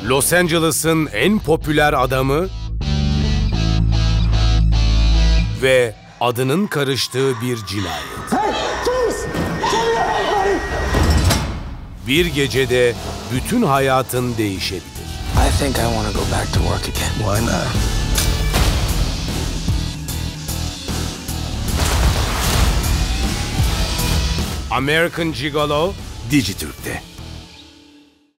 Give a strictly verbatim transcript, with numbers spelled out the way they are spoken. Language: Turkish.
Los Angeles'ın en popüler adamı ve adının karıştığı bir cinayet. Hey, James! Show me your hand, buddy! Bir gecede bütün hayatın değişebilir. I think I want to go back to work again. Why not? American Gigolo Dijitürk'te.